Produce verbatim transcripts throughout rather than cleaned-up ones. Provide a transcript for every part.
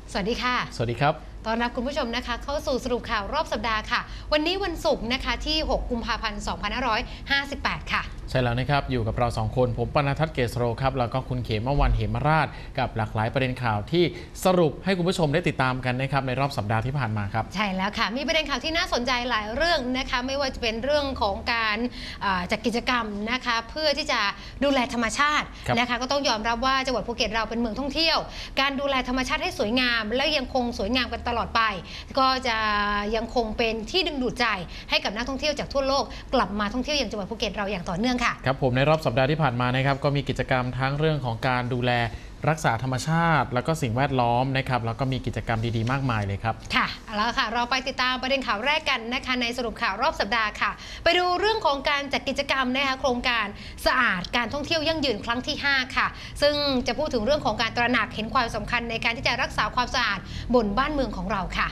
สวัสดีค่ะสวัสดีครับต้อนรับคุณผู้ชมนะคะเข้าสู่สรุปข่าวรอบสัปดาห์ค่ะวันนี้วันศุกร์นะคะที่หกกุมภาพันธ์สองพันห้าร้อยห้าสิบแปดค่ะใช่แล้วนะครับอยู่กับเราสองคนผมปณทัศน์เกษโรครับแล้วก็คุณเขมวันเหมราชกับหลากหลายประเด็นข่าวที่สรุปให้คุณผู้ชมได้ติดตามกันนะครับในรอบสัปดาห์ที่ผ่านมาครับใช่แล้วค่ะมีประเด็นข่าวที่น่าสนใจหลายเรื่องนะคะไม่ว่าจะเป็นเรื่องของการจัดกิจกรรมนะคะเพื่อที่จะดูแลธรรมชาตินะคะก็ต้องยอมรับว่าจังหวัดภูเก็ตเราเป็นเมืองท่องเที่ยวการดูแลธรรมชาติให้สวยงามและยังคงสวยงามกันตลอดไปก็จะยังคงเป็นที่ดึงดูดใจให้กับนักท่องเที่ยวจากทั่วโลกกลับมาท่องเที่ยวอย่างจังหวัดภูเก็ตเราอย่างต่อเนื่องค่ะครับผมในรอบสัปดาห์ที่ผ่านมานะครับก็มีกิจกรรมทั้งเรื่องของการดูแลรักษาธรรมชาติแล้วก็สิ่งแวดล้อมนะครับแล้วก็มีกิจกรรมดีๆมากมายเลยครับค่ะแล้วค่ะเราไปติดตามประเด็นข่าวแรกกันนะคะในสรุปข่าวรอบสัปดาห์ค่ะไปดูเรื่องของการจัดกิจกรรมนะคะโครงการสะอาดการท่องเที่ยวยั่งยืนครั้งที่ห้าค่ะซึ่งจะพูดถึงเรื่องของการตระหนักเห็นความสำคัญในการที่จะรักษาความสะอาดบนบ้านเมืองของเราค่ะ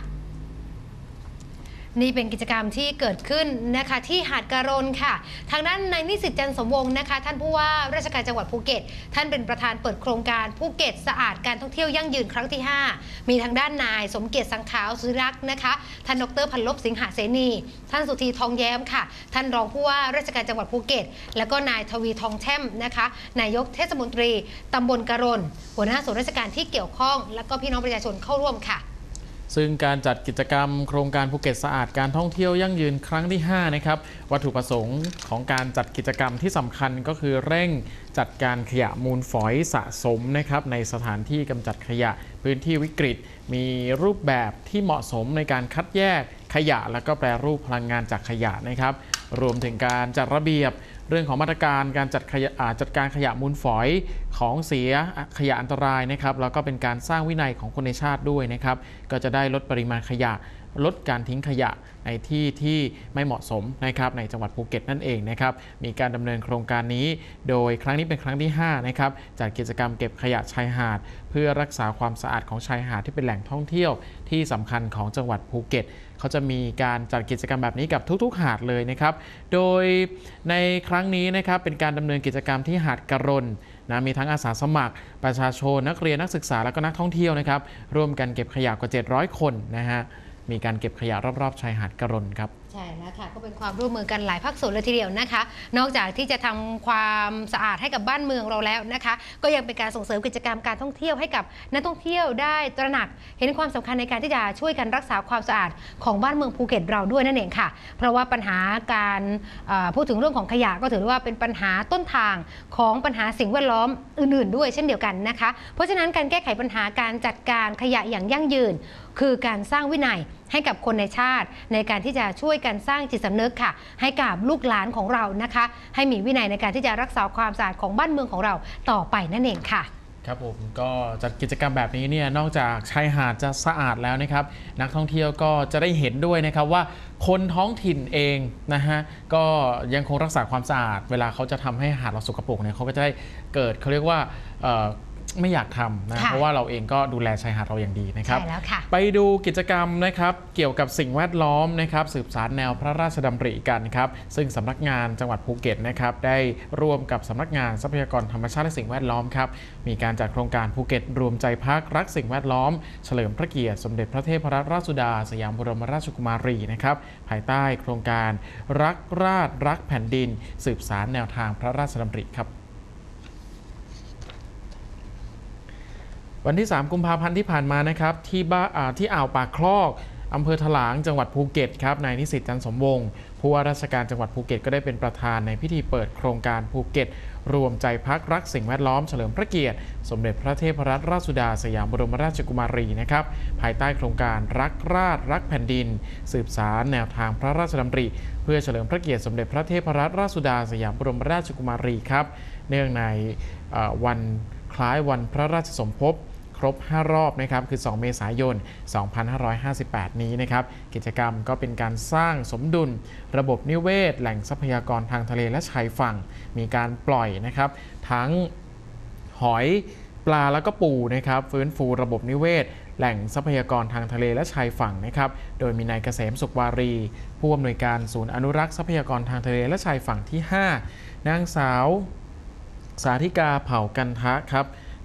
นี่เป็นกิจกรรมที่เกิดขึ้นนะคะที่หาดกะรนค่ะทางด้านนายนิสิตจันทร์สมวงศ์นะคะท่านผู้ว่าราชการจังหวัดภูเก็ตท่านเป็นประธานเปิดโครงการภูเก็ตสะอาดการท่องเที่ยวยั่งยืนครั้งที่ห้ามีทางด้านนายสมเกียรติสังขาวสุรักษ์นะคะท่านดรพันลบสิงหเสนีท่านสุธีทองแย้มค่ะท่านรองผู้ว่าราชการจังหวัดภูเก็ตแล้วก็นายทวีทองแช่มนะคะนายกเทศมนตรีตำบลกะรนหัวหน้าส่วนราชการที่เกี่ยวข้องและก็พี่น้องประชาชนเข้าร่วมค่ะซึ่งการจัดกิจกรรมโครงการภูเก็ตสะอาดการท่องเที่ยวยั่งยืนครั้งที่ห้านะครับวัตถุประสงค์ของการจัดกิจกรรมที่สำคัญก็คือเร่งจัดการขยะมูลฝอยสะสมนะครับในสถานที่กำจัดขยะพื้นที่วิกฤตมีรูปแบบที่เหมาะสมในการคัดแยกขยะและก็แปรรูปพลังงานจากขยะนะครับรวมถึงการจัดระเบียบเรื่องของมาตรการการจัดขยะจัดการขยะมูลฝอยของเสียขยะอันตรายนะครับแล้วก็เป็นการสร้างวินัยของคนในชาติด้วยนะครับก็จะได้ลดปริมาณขยะลดการทิ้งขยะในที่ที่ไม่เหมาะสมนะครับในจังหวัดภูเก็ตนั่นเองนะครับมีการดำเนินโครงการนี้โดยครั้งนี้เป็นครั้งที่ห้านะครับจัดกิจกรรมเก็บขยะชายหาดเพื่อรักษาความสะอาดของชายหาดที่เป็นแหล่งท่องเที่ยวที่สำคัญของจังหวัดภูเก็ตเขาจะมีการจัดกิจกรรมแบบนี้กับทุกๆหาดเลยนะครับโดยในครั้งนี้นะครับเป็นการดำเนินกิจกรรมที่หาดกะรนนะมีทั้งอาสาสมัครประชาชนนักเรียนนักศึกษาและก็นักท่องเที่ยวนะครับร่วมกันเก็บขยะกว่าเจ็ดร้อยคนนะฮะมีการเก็บขยะรอบๆชายหาดกะรนครับใช่แล้วค่ะก็เป็นความร่วมมือกันหลายภาคส่วนเลยทีเดียวนะคะนอกจากที่จะทำความสะอาดให้กับบ้านเมืองเราแล้วนะคะก็ยังเป็นการส่งเสริมกิจกรรมการท่องเที่ยวให้กับนักท่องเที่ยวได้ตระหนักเห็นความสำคัญในการที่จะช่วยกันรักษาความสะอาดของบ้านเมืองภูเก็ตเราด้วยนั่นเองค่ะเพราะว่าปัญหาการพูดถึงเรื่องของขยะก็ถือว่าเป็นปัญหาต้นทางของปัญหาสิ่งแวดล้อมอื่นๆด้วยเช่นเดียวกันนะคะเพราะฉะนั้นการแก้ไขปัญหาการจัดการขยะอย่างยั่งยืนคือการสร้างวินัยให้กับคนในชาติในการที่จะช่วยกันสร้างจิตสำนึกค่ะให้กับลูกหลานของเรานะคะให้มีวินัยในการที่จะรักษาความสะอาดของบ้านเมืองของเราต่อไปนั่นเองค่ะครับผมก็จัดกิจกรรมแบบนี้เนี่ยนอกจากชายหาดจะสะอาดแล้วนะครับนักท่องเที่ยวก็จะได้เห็นด้วยนะครับว่าคนท้องถิ่นเองนะฮะก็ยังคงรักษาความสะอาดเวลาเขาจะทำให้หาดเราสกปรกเนี่ยเขาก็จะได้เกิดเขาเรียกว่าไม่อยากทำนะเพราะว่าเราเองก็ดูแลชายหาดเราอย่างดีนะครับไปดูกิจกรรมนะครับเกี่ยวกับสิ่งแวดล้อมนะครับสืบสานแนวพระราชดำริกันครับซึ่งสำนักงานจังหวัดภูเก็ตนะครับได้ร่วมกับสำนักงานทรัพยากรธรรมชาติและสิ่งแวดล้อมครับมีการจัดโครงการภูเก็ตรวมใจพักรักสิ่งแวดล้อมเฉลิมพระเกียรติสมเด็จพระเทพรัตนราชสุดาสยามบรมราชกุมารีนะครับภายใต้โครงการรักราษฎร์รักแผ่นดินสืบสานแนวทางพระราชดำริครับวันที่สามกุมภาพันธ์ที่ผ่านมานะครับที่บ้านที่อ่าวปากคลอกอำเภอถลางจังหวัดภูเก็ตครับนายนิสิตจันทร์สมวงศ์ผู้ว่าราชการจังหวัดภูเก็ตก็ได้เป็นประธานในพิธีเปิดโครงการภูเก็ตรวมใจพักรักสิ่งแวดล้อมเฉลิมพระเกียรติสมเด็จพระเทพรัตนราชสุดาสยามบรมราชกุมารีนะครับภายใต้โครงการรักราษฎร์รักแผ่นดินสืบสานแนวทางพระราชดำริเพื่อเฉลิมพระเกียรติสมเด็จพระเทพรัตนราชสุดาสยามบรมราชกุมารีครับเนื่องในวันคล้ายวันพระราชสมภพครบห้ารอบนะครับคือสองเมษายนสองพันห้าร้อยห้าสิบแปดนี้นะครับกิจกรรมก็เป็นการสร้างสมดุลระบบนิเวศแหล่งทรัพยากรทางทะเลและชายฝั่งมีการปล่อยนะครับทั้งหอยปลาแล้วก็ปูนะครับฟื้นฟูระบบนิเวศแหล่งทรัพยากรทางทะเลและชายฝั่งนะครับโดยมีนายเกษมสุขวารีผู้อำนวยการศูนย์อนุรักษ์ทรัพยากรทางทะเลและชายฝั่งที่ห้านางสาวสาธิกาเผ่ากันทะครับ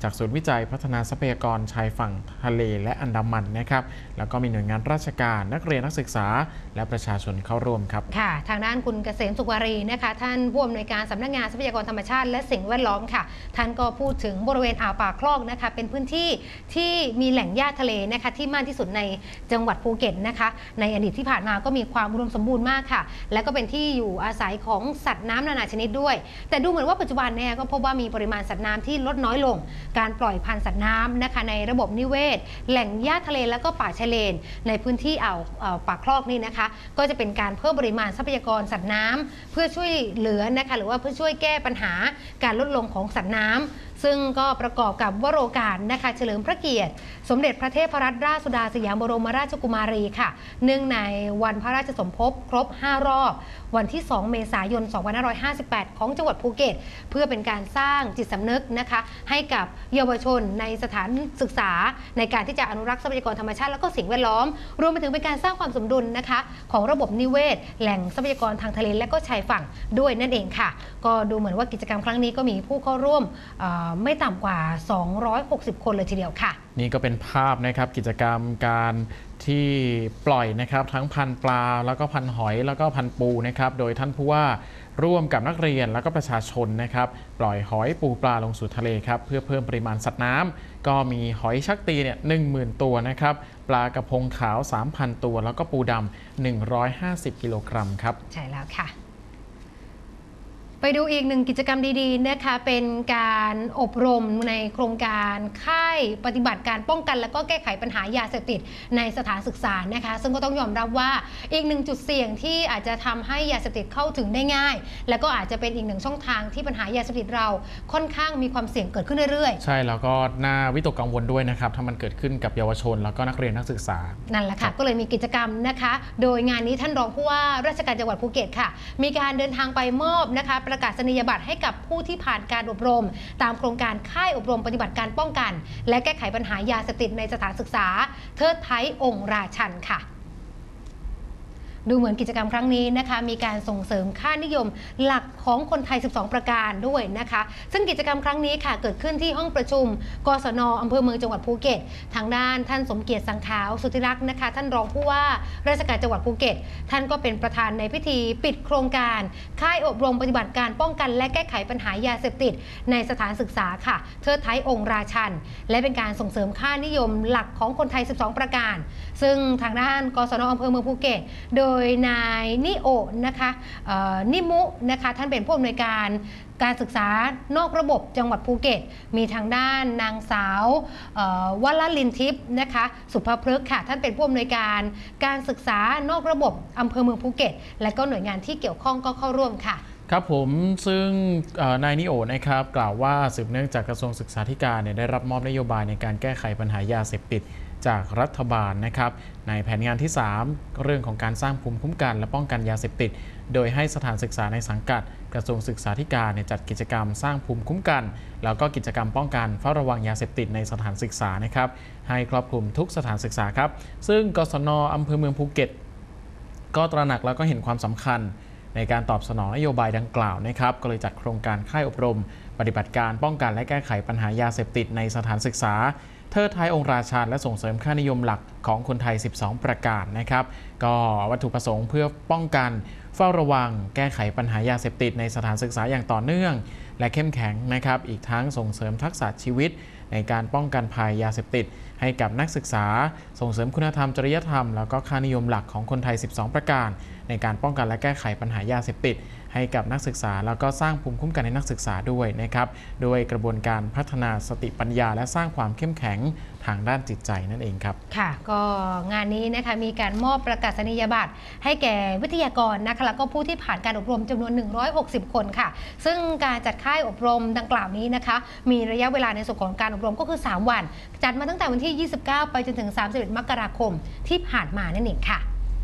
จากศูนย์วิจัยพัฒนาทรัพยากรชายฝั่งทะเลและอันดามันนะครับแล้วก็มีหน่วยงานราชการนักเรียนนักศึกษาและประชาชนเข้าร่วมครับค่ะทางด้านคุณเกษมสุวารีนะคะท่านผู้อำนวยการสำนักงานทรัพยากรธรรมชาติและสิ่งแวดล้อมค่ะท่านก็พูดถึงบริเวณอ่าวปากคลอกนะคะเป็นพื้นที่ที่มีแหล่งหญ้าทะเลนะคะที่มากที่สุดในจังหวัดภูเก็ตนะคะในอดีตที่ผ่านมาก็มีความอุดมสมบูรณ์มากค่ะและก็เป็นที่อยู่อาศัยของสัตว์น้ำนานาชนิดด้วยแต่ดูเหมือนว่าปัจจุบันเนี่ยก็พบว่ามีปริมาณสัตว์น้ำที่ลดน้อยลงการปล่อยพันธุ์สัตว์น้ำนะคะในระบบนิเวศแหล่งหญ้าทะเลแล้วก็ป่าชายเลนในพื้นที่อ่าวปากคลอกนี่นะคะก็จะเป็นการเพิ่มปริมาณทรัพยากรสัตว์น้ำเพื่อช่วยเหลือนะคะหรือว่าเพื่อช่วยแก้ปัญหาการลดลงของสัตว์น้ำซึ่งก็ประกอบกับวโรกาสนะคะเฉลิมพระเกียรติสมเด็จพระเทพรัตนราชสุดาสยามบรมราชกุมารีค่ะเนื่องในวันพระราชสมภพครบห้ารอบวันที่สองเมษายนสองพันห้าร้อยห้าสิบแปดของจังหวัดภูเก็ตเพื่อเป็นการสร้างจิตสำนึกนะคะให้กับเยาวชนในสถานศึกษาในการที่จะอนุรักษ์ทรัพยากรธรรมชาติและก็สิ่งแวดล้อมรวมไปถึงเป็นการสร้างความสมดุลนะคะของระบบนิเวศแหล่งทรัพยากรทางทะเลและก็ชายฝั่งด้วยนั่นเองค่ะก็ดูเหมือนว่ากิจกรรมครั้งนี้ก็มีผู้เข้าร่วมไม่ต่ำกว่าสองร้อยหกสิบคนเลยทีเดียวค่ะนี่ก็เป็นภาพนะครับกิจกรรมการที่ปล่อยนะครับทั้งพันปลาแล้วก็พันหอยแล้วก็พันปูนะครับโดยท่านผู้ว่าร่วมกับนักเรียนแล้วก็ประชาชนนะครับปล่อยหอยปูปลาลงสู่ทะเลครับเพื่อเพิ่มปริมาณสัตว์น้ำก็มีหอยชักตีเนี่ยหนึ่งหมื่นตัวนะครับปลากระพงขาว สามพัน ตัวแล้วก็ปูดำหนึ่งร้อยห้าสิบกิโลกรัมครับใช่แล้วค่ะไปดูอีกหนึ่งกิจกรรมดีๆนะคะเป็นการอบรมในโครงการค่ายปฏิบัติการป้องกันและก็แก้ไขปัญหายาเสพติดในสถานศึกษานะคะซึ่งก็ต้องยอมรับว่าอีกหนึ่งจุดเสี่ยงที่อาจจะทำให้ยาเสพติดเข้าถึงได้ง่ายและก็อาจจะเป็นอีกหนึ่งช่องทางที่ปัญหายาเสพติดเราค่อนข้างมีความเสี่ยงเกิดขึ้นเรื่อยๆใช่แล้วก็น่าวิตกกังวลด้วยนะครับถ้ามันเกิดขึ้นกับเยาวชนแล้วก็นักเรียนนักศึกษานั่นแหละค่ะก็เลยมีกิจกรรมนะคะโดยงานนี้ท่านรองผู้ว่าราชการจังหวัดภูเก็ตค่ะมีการเดินทางไปมอบนะคะประกาศนียบัตรให้กับผู้ที่ผ่านการอบรมตามโครงการค่ายอบรมปฏิบัติการป้องกันและแก้ไขปัญหายาเสพติดในสถานศึกษาเทิดไทยองค์ราชันค่ะดูเหมือนกิจกรรมครั้งนี้นะคะมีการส่งเสริมค่านิยมหลักของคนไทยสิบสองประการด้วยนะคะซึ่งกิจกรรมครั้งนี้ค่ะเกิดขึ้นที่ห้องประชุมกศน.อำเภอเมืองจังหวัดภูเก็ตทางด้านท่านสมเกียรติสังขาวสุทธิรักษ์นะคะท่านรองผู้ว่าราชการจังหวัดภูเก็ตท่านก็เป็นประธานในพิธีปิดโครงการค่ายอบรมปฏิบัติการป้องกันและแก้ไขปัญหายาเสพติดในสถานศึกษาค่ะเทิดไทยองค์ราชันและเป็นการส่งเสริมค่านิยมหลักของคนไทยสิบสองประการซึ่งทางด้านกศน.อำเภอเมืองภูเก็ตโดยนายนิโอนะคะนิมุนะคะท่านเป็นผู้อำนวยการการศึกษานอกระบบจังหวัดภูเก็ตมีทางด้านนางสาววลลินทิพย์นะคะสุภพฤกษ์ค่ะท่านเป็นผู้อำนวยการการศึกษานอกระบบอำเภอเมืองภูเก็ตและก็หน่วยงานที่เกี่ยวข้องก็เข้าร่วมค่ะครับผมซึ่งนายนิโอนะครับกล่าวว่าสืบเนื่องจากกระทรวงศึกษาธิการเนี่ยได้รับมอบนโยบายในการแก้ไขปัญหายาเสพติดจากรัฐบาลนะครับในแผนงานที่สามเรื่องของการสร้างภูมิคุ้มกันและป้องกันยาเสพติดโดยให้สถานศึกษาในสังกัดกระทรวงศึกษาธิการจัดกิจกรรมสร้างภูมิคุ้มกันแล้วก็กิจกรรมป้องกันเฝ้าระวังยาเสพติดในสถานศึกษานะครับให้ครอบคลุมทุกสถานศึกษาครับซึ่งกศน.อำเภอเมืองภูเก็ตก็ตระหนักแล้วก็เห็นความสำคัญในการตอบสนองนโยบายดังกล่าวนะครับก็เลยจัดโครงการค่ายอบรมปฏิบัติการป้องกันและแก้ไขปัญหายาเสพติดในสถานศึกษาเทิดไทยองค์ราชันและส่งเสริมค่านิยมหลักของคนไทยสิบสองประการนะครับก็วัตถุประสงค์เพื่อป้องกันเฝ้าระวังแก้ไขปัญหายาเสพติดในสถานศึกษาอย่างต่อเนื่องและเข้มแข็งนะครับอีกทั้งส่งเสริมทักษะชีวิตในการป้องกันภัยยาเสพติดให้กับนักศึกษาส่งเสริมคุณธรรมจริยธรรมแล้วก็ค่านิยมหลักของคนไทยสิบสองประการในการป้องกันและแก้ไขปัญหายาเสพติดให้กับนักศึกษาแล้วก็สร้างภูมิคุ้มกันให้นักศึกษาด้วยนะครับโดยกระบวนการพัฒนาสติปัญญาและสร้างความเข้มแข็งทางด้านจิตใจนั่นเองครับค่ะก็งานนี้นะคะมีการมอบประกาศนียบัตรให้แก่วิทยากรนะคะแล้วก็ผู้ที่ผ่านการอบรมจำนวนหนึ่งร้อยหกสิบคนค่ะซึ่งการจัดค่ายอบรมดังกล่าวนี้นะคะมีระยะเวลาในส่วนของการอบรมก็คือสามวันจัดมาตั้งแต่วันที่ยี่สิบเก้าไปจนถึงสามสิบเอ็ดมกราคมที่ผ่านมานั่นเองค่ะ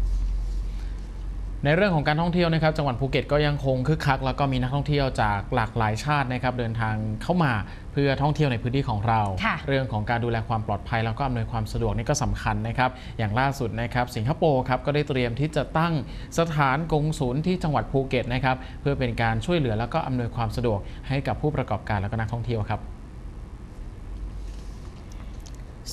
ในเรื่องของการท่องเที่ยวนะครับจังหวัดภูเก็ตก็ยังคงคึกคักแล้วก็มีนักท่องเที่ยวจากหลากหลายชาตินะครับเดินทางเข้ามาเพื่อท่องเที่ยวในพื้นที่ของเราเรื่องของการดูแลความปลอดภัยแล้วก็อำนวยความสะดวกนี่ก็สำคัญนะครับอย่างล่าสุดนะครับสิงคโปร์ครับก็ได้เตรียมที่จะตั้งสถานกงศูนย์ที่จังหวัดภูเก็ตนะครับเพื่อเป็นการช่วยเหลือแล้วก็อำนวยความสะดวกให้กับผู้ประกอบการและก็นักท่องเที่ยวครับ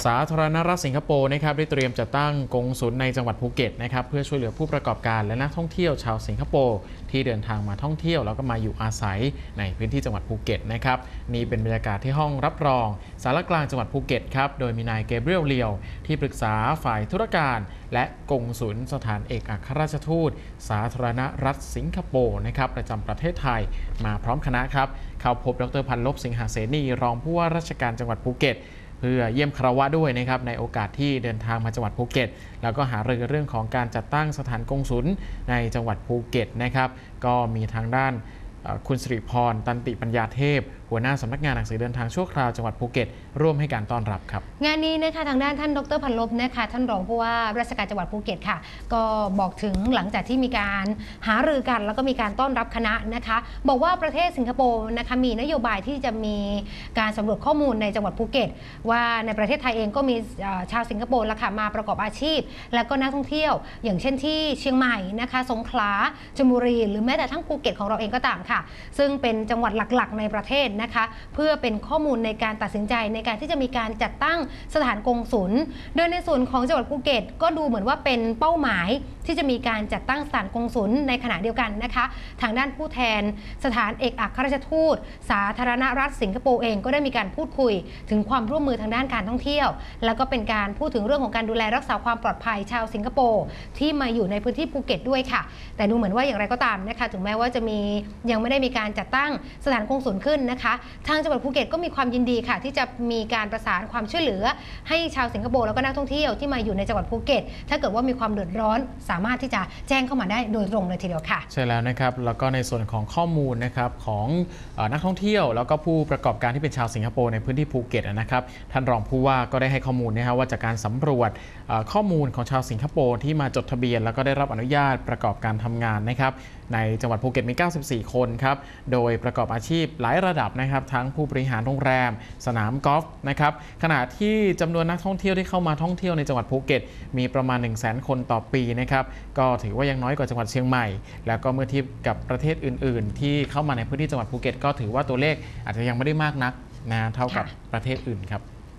สาธารณรัฐสิงคโปร์นะครับได้เตรียมจัดตั้งกงสุลในจังหวัดภูเก็ตนะครับเพื่อช่วยเหลือผู้ประกอบการและนักท่องเที่ยวชาวสิงคโปร์ที่เดินทางมาท่องเที่ยวแล้วก็มาอยู่อาศัยในพื้นที่จังหวัดภูเก็ตนะครับนี่เป็นบรรยากาศที่ห้องรับรองสารกลางจังหวัดภูเก็ตครับโดยมีนายเกเบรียลเลียวที่ปรึกษาฝ่ายธุรการและกงสุลสถานเอกอัครราชทูตสาธารณรัฐสิงคโปร์นะครับประจำประเทศไทยมาพร้อมคณะครับเข้าพบดรพันลบสิงหาเสนีรองผู้ว่าราชการจังหวัดภูเก็ตเพื่อเยี่ยมคารวะด้วยนะครับในโอกาสที่เดินทางมาจังหวัดภูเก็ตแล้วก็หารือเรื่องของการจัดตั้งสถานกงสุลในจังหวัดภูเก็ตนะครับก็มีทางด้านคุณสิริพรตันติปัญญาเทพหัวหน้าสำนักงานหนังสือเดินทางชั่วคราวจังหวัดภูเก็ตร่วมให้การต้อนรับครับงานนี้นะคะทางด้านท่านดรพันลบนะคะท่านรองผู้ว่าราชการจังหวัดภูเก็ตค่ะก็บอกถึงหลังจากที่มีการหารือกันแล้วก็มีการต้อนรับคณะนะคะบอกว่าประเทศสิงคโปร์นะคะมีนโยบายที่จะมีการสำรวจข้อมูลในจังหวัดภูเก็ตว่าในประเทศไทยเองก็มีชาวสิงคโปร์ละค่ะมาประกอบอาชีพแล้วก็นักท่องเที่ยวอย่างเช่นที่เชียงใหม่นะคะสงขลาชลบุรีหรือแม้แต่ทั้งภูเก็ตของเราเองก็ตามค่ะซึ่งเป็นจังหวัดหลักๆในประเทศนะคะเพื่อเป็นข้อมูลในการตัดสินใจในการที่จะมีการจัดตั้งสถานกงสุลโดยในส่วนของจังหวัดภูเก็ตก็ดูเหมือนว่าเป็นเป้าหมายที่จะมีการจัดตั้งสถานกงสุลในขณะเดียวกันนะคะทางด้านผู้แทนสถานเอกอัครราชทูตสาธารณรัฐสิงคโปร์เองก็ได้มีการพูดคุยถึงความร่วมมือทางด้านการท่องเที่ยวแล้วก็เป็นการพูดถึงเรื่องของการดูแลรักษาความปลอดภัยชาวสิงคโปร์ที่มาอยู่ในพื้นที่ภูเก็ตด้วยค่ะแต่ดูเหมือนว่าอย่างไรก็ตามนะคะถึงแม้ว่าจะมียังไม่ได้มีการจัดตั้งสถานกงสุลขึ้นนะคะทางจังหวัดภูเก็ตก็มีความยินดีค่ะที่จะมีการประสานความช่วยเหลือให้ชาวสิงคโปร์แล้วก็นักท่องเที่ยวที่มาอยู่ในจังหวัดภูเก็ตถ้าเกิดว่ามีความเดือดร้อนสามารถที่จะแจ้งเข้ามาได้โดยตรงเลยทีเดียวค่ะใช่แล้วนะครับแล้วก็ในส่วนของข้อมูลนะครับของนักท่องเที่ยวแล้วก็ผู้ประกอบการที่เป็นชาวสิงคโปร์ในพื้นที่ภูเก็ตนะครับท่านรองผู้ว่าก็ได้ให้ข้อมูลนะครับว่าจากการสำรวจข้อมูลของชาวสิงคโปร์ที่มาจดทะเบียนแล้วก็ได้รับอนุญาตประกอบการทำงานนะครับในจังหวัดภูเก็ตมีเก้าสิบสี่คนครับโดยประกอบอาชีพหลายระดับนะครับทั้งผู้บริหารโรงแรมสนามกอล์ฟนะครับขณะที่จำนวนนักท่องเที่ยวที่เข้ามาท่องเที่ยวในจังหวัดภูเก็ตมีประมาณ หนึ่งแสน คนต่อปีนะครับก็ถือว่ายังน้อยกว่าจังหวัดเชียงใหม่แล้วก็เมื่อเทียบกับประเทศอื่นๆที่เข้ามาในพื้นที่จังหวัดภูเก็ตก็ถือว่าตัวเลขอาจจะยังไม่ได้มากนักนะเท่ากับประเทศอื่นครับ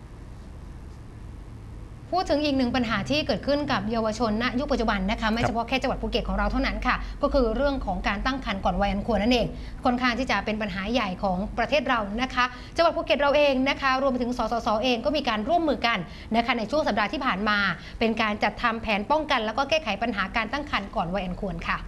พูดถึงอีกหนึ่งปัญหาที่เกิดขึ้นกับเยาวชนณยุคปัจจุบันนะคะไม่เฉพาะแค่จังหวัดภูเก็ตของเราเท่านั้นค่ะก็คือเรื่องของการตั้งครรภ์ก่อนวัยอันควรนั่นเองค่อนข้างที่จะเป็นปัญหาใหญ่ของประเทศเรานะคะจังหวัดภูเก็ตเราเองนะคะรวมไปถึงสสสเองก็มีการร่วมมือกันนะคะในช่วงสัปดาห์ที่ผ่านมาเป็นการจัดทำแผนป้องกันแล้วก็แก้ไขปัญหาการตั้งครรภ์ก่อนวัยอันควรค่ะ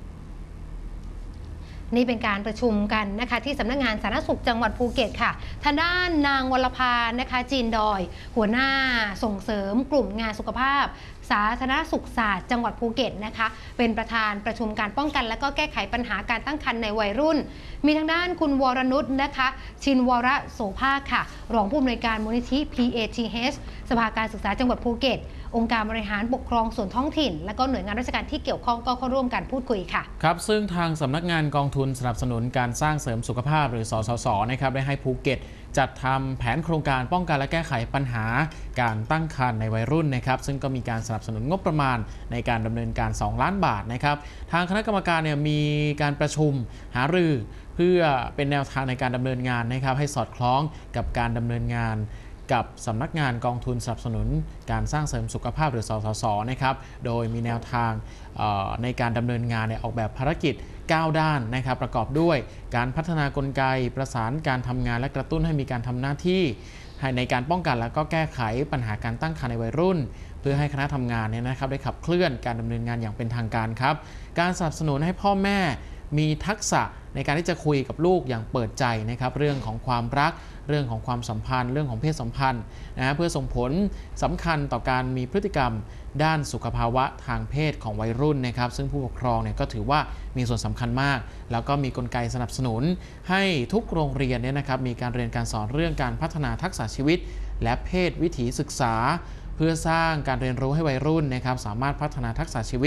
นี่เป็นการประชุมกันนะคะที่สำนักงานสาธารณสุขจังหวัดภูเก็ตค่ะทางด้านนางวรภานะคะจีนดอยหัวหน้าส่งเสริมกลุ่มงานสุขภาพสาธารณสุขศาสตร์จังหวัดภูเก็ตนะคะเป็นประธานประชุมการป้องกันและก็แก้ไขปัญหาการตั้งครรภ์ในวัยรุ่นมีทางด้านคุณวรนุชนะคะชินวรโสภาค่ะรองผู้อำนวยการมูลนิธิ พี เอ ที เอช สภาการศึกษาจังหวัดภูเก็ตองค์การบริหารปกครองส่วนท้องถิ่นและก็หน่วยงานราชการที่เกี่ยวข้องก็เข้าร่วมกันพูดคุยค่ะครับซึ่งทางสำนักงานกองทุนสนับสนุนการสร้างเสริมสุขภาพหรือสสสนะครับได้ให้ภูเก็ตจัดทำแผนโครงการป้องกันและแก้ไขปัญหาการตั้งครรภ์ในวัยรุ่นนะครับซึ่งก็มีการสนับสนุนงบประมาณในการดำเนินการสองล้านบาทนะครับทางคณะกรรมการเนี่ยมีการประชุมหารือเพื่อเป็นแนวทางในการดำเนินงานนะครับให้สอดคล้องกับการดำเนินงานกับสำนักงานกองทุนสนับสนุนการสร้างเสริมสุขภาพหรือสสสนะครับโดยมีแนวทางในการดำเนินงานเนี่ยออกแบบภารกิจเก้าด้านนะครับประกอบด้วยการพัฒนากลไกประสานการทำงานและกระตุ้นให้มีการทำหน้าที่ในการป้องกันและก็แก้ไขปัญหาการตั้งครรภ์ในวัยรุ่นเพื่อให้คณะทำงานเนี่ยนะครับได้ขับเคลื่อนการดำเนินงานอย่างเป็นทางการครับการสนับสนุนให้พ่อแม่มีทักษะในการที่จะคุยกับลูกอย่างเปิดใจนะครับเรื่องของความรักเรื่องของความสัมพันธ์เรื่องของเพศสัมพันธ์นะเพื่อส่งผลสำคัญต่อการมีพฤติกรรมด้านสุขภาวะทางเพศของวัยรุ่นนะครับซึ่งผู้ปกครองเนี่ยก็ถือว่ามีส่วนสำคัญมากแล้วก็มีกลไกสนับสนุนให้ทุกโรงเรียนเนี่ยนะครับมีการเรียนการสอนเรื่องการพัฒนาทักษะชีวิตและเพศวิถีศึกษาเพื่อสร้างการเรียนรู้ให้วัยรุ่นนะครับสามารถพัฒนาทักษะชีวิต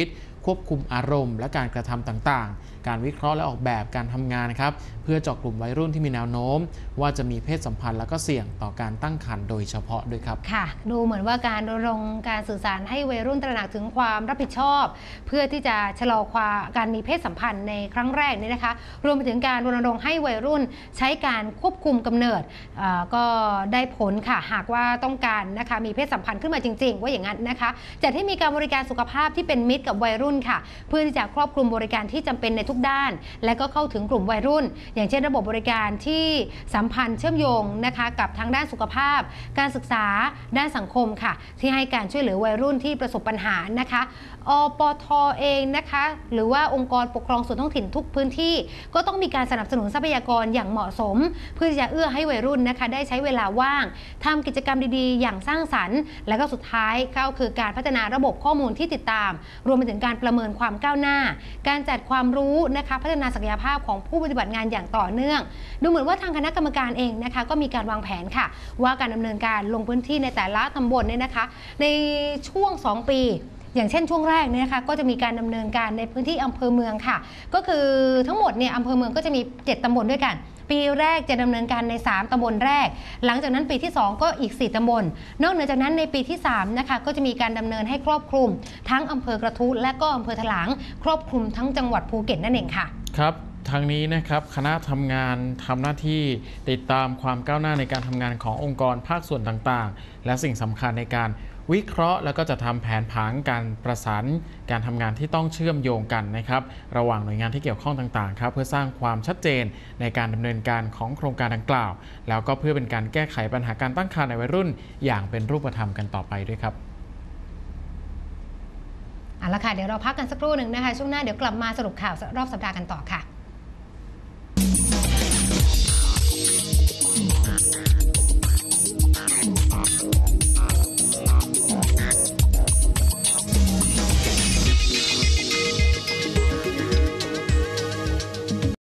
ควบคุมอารมณ์และการกระทำต่างๆการวิเคราะห์และออกแบบการทำงานนะครับเพื่อเจาะกลุ่มวัยรุ่นที่มีแนวโน้มว่าจะมีเพศสัมพันธ์และก็เสี่ยงต่อการตั้งครรภ์โดยเฉพาะด้วยครับค่ะดูเหมือนว่าการรณรงค์การสื่อสารให้วัยรุ่นตระหนักถึงความรับผิดชอบเพื่อที่จะชะลอความการมีเพศสัมพันธ์ในครั้งแรกนี่นะคะรวมไปถึงการรณรงค์ให้วัยรุ่นใช้การควบคุมกำเนิดก็ได้ผลค่ะหากว่าต้องการนะคะมีเพศสัมพันธ์ขึ้นมาจริงๆว่าอย่างนั้นนะคะจัดให้มีการบริการสุขภาพที่เป็นมิตรกับวัยรุ่นค่ะเพื่อที่จะครอบคลุมบริการที่จำเป็นในทุกด้านและก็เข้าถึงกลุ่มวัยรุ่นอย่างเช่นระบบบริการที่สัมพันธ์เชื่อมโยงนะคะกับทางด้านสุขภาพการศึกษาด้านสังคมค่ะที่ให้การช่วยเหลือวัยรุ่นที่ประสบปัญหานะคะอปท.เองนะคะหรือว่าองค์กรปกครองส่วนท้องถิ่นทุกพื้นที่ก็ต้องมีการสนับสนุนทรัพยากรอย่างเหมาะสมเพื่อที่จะเอื้อให้วัยรุ่นนะคะได้ใช้เวลาว่างทำกิจกรรมดีๆอย่างสร้างสรรค์และก็สุดท้ายก็คือการพัฒนาระบบข้อมูลที่ติดตามรวมไปถึงการประเมินความก้าวหน้าการจัดความรู้นะคะพัฒนาศักยภาพของผู้ปฏิบัติงานอย่างต่อเนื่องดูเหมือนว่าทางคณะกรรมการเองนะคะก็มีการวางแผนค่ะว่าการดำเนินการลงพื้นที่ในแต่ละตำบลเนี่ยนะคะในช่วงสองปีอย่างเช่นช่วงแรกเนี่ยนะคะก็จะมีการดำเนินการในพื้นที่อำเภอเมืองค่ะก็คือทั้งหมดเนี่ยอำเภอเมืองก็จะมีเจ็ดตำบลด้วยกันปีแรกจะดำเนินการในสามตำบลแรกหลังจากนั้นปีที่สองก็อีกสี่ตำบลนอกเหนือจากนั้นในปีที่สามนะคะก็จะมีการดำเนินให้ครอบคลุมทั้งอำเภอกระทู้และก็อำเภอถลางครอบคลุมทั้งจังหวัดภูเก็ตนั่นเองค่ะครับทางนี้นะครับคณะทำงานทำหน้าที่ติดตามความก้าวหน้าในการทำงานขององค์กรภาคส่วนต่างๆและสิ่งสำคัญในการวิเคราะห์แล้วก็จะทำแผนผังการประสานการทำงานที่ต้องเชื่อมโยงกันนะครับระหว่างหน่วยงานที่เกี่ยวข้องต่างๆครับเพื่อสร้างความชัดเจนในการดำเนินการของโครงการดังกล่าวแล้วก็เพื่อเป็นการแก้ไขปัญหาการตั้งครรภ์ในวัยรุ่นอย่างเป็นรูปธรรมกันต่อไปด้วยครับเอาละค่ะเดี๋ยวเราพักกันสักครู่หนึ่งนะคะช่วงหน้าเดี๋ยวกลับมาสรุปข่าวรอบสัปดาห์กันต่อค่ะ